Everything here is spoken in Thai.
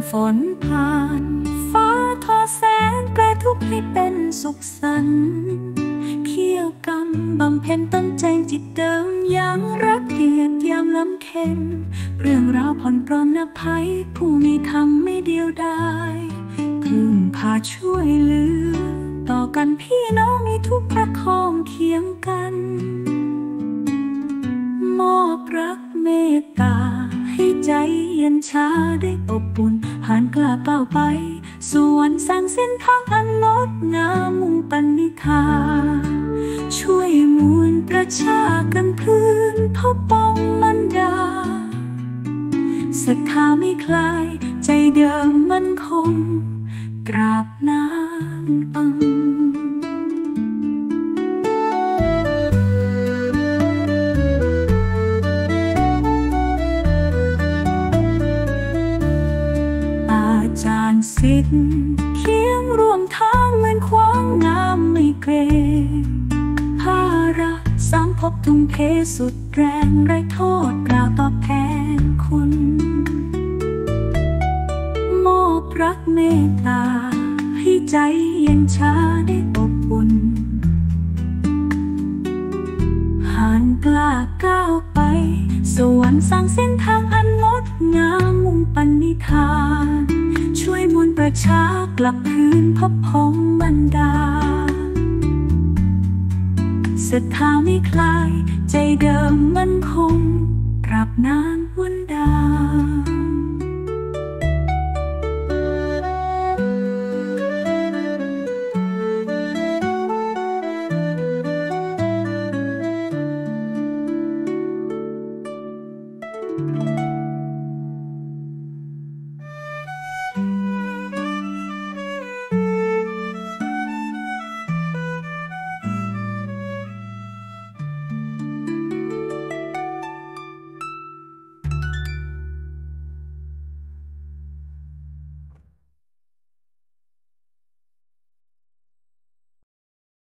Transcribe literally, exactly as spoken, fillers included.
ฝนผ่านฟ้าทอแสงแปรทุกข์ให้เป็นสุขสันต์เขี่ยวกำบำเพ็ญตั้งใจจิตเดิมยังรักเกียรติยามล้ำเค็ญเรื่องราวผ่อนปรนอภัยผู้มีธรรมไม่เดียวดายพึ่งพาช่วยเหลือต่อกันพี่น้องมีทุกประคองเคียงกันมอบรักเมตตาให้ใจเย็นชาได้อบอุ่นผ่านกล้าก้าวไปสู่วันสร้างเส้นทางอันงดงามมุ่งปันนิธาช่วยมวลประชากันพื้นพบป้องมันดาศรัทธาไม่คลายใจเดิมมั่นคงกราบนางอังอาจารย์ศิษย์เคียงร่วมทางเหมือนควางงามไม่เกรงภาระสามภพทุ่มเทสุดแรงไร้โทษกล่าวตอบแทนคุณมอบรักเมตตาให้ใจเย็นชาได้อบอุ่นผ่านกล้าก้าวไปสวรรค์สร้างเส้นทางอันงดงามมุ่งปันนิธานช่วยมวลประชากลับคืนพบพ้องบรรดาศรัทธาไม่คลายใจเดิมมั่นคงตราบนานวันดา